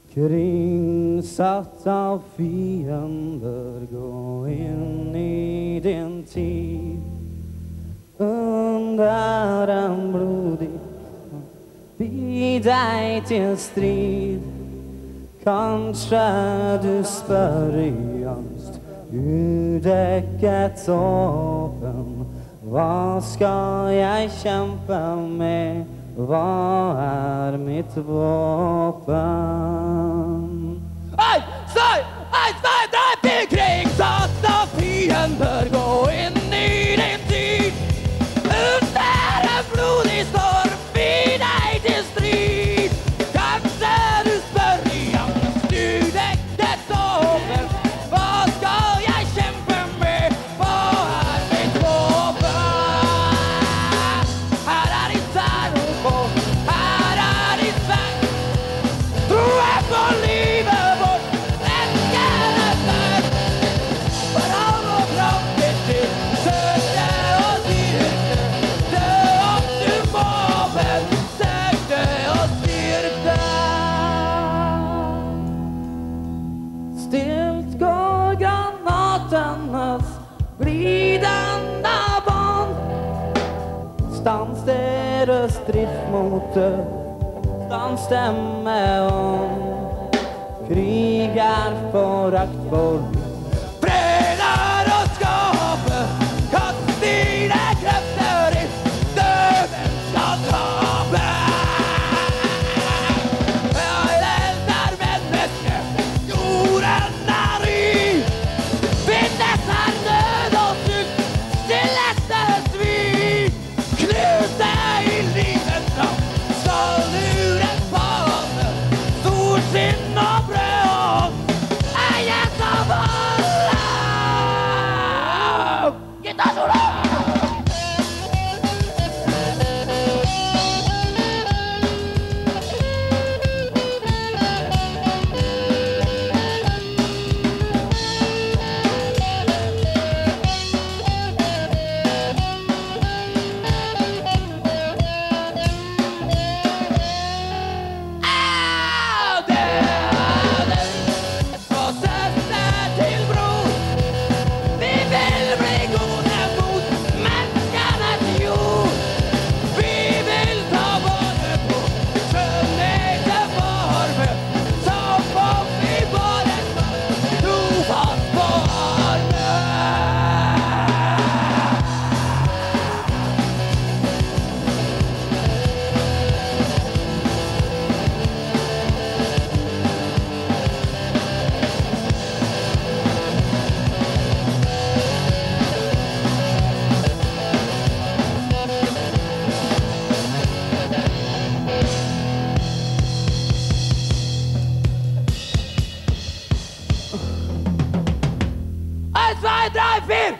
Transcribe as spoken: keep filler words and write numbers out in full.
Kringsatt av fiender, gå inn i din tid. Under en blodig bid deg til strid. Kanskje du spør i angst, udekket åpen. Hva skal jeg kjempe med? Hva er mitt våpen? Ein, zwei, ein, zwei, drei, vier. Kringsatt av fiender, gå inn i din tid. Under en blodig storm, bid deg til strid. Kanskje du spør i angst, udekket åpen. Hva skal jeg kjempe med? Hva er mitt våpen? Her er ditt terror, her er ditt sverd. Troen på livet vårt, elsker etter. For all vår framtid til søkte og styrke. Dø om du må, men søkte og styrke. Stilt går granatenes glidende bånd. Stans deres stridsmote, stans stemme om. Krig er foraktfull. Prøver å skape, kast dine krefter inn. Døden skal tape. Jeg elsker mennesket, jorden er ry. Finnes er nød og sult, stilleste svin. Knuse i livets navn, skal luren fane. Solskinn og brød, eies av alle. Gitarsolo! Ein, zwei, drei, vier.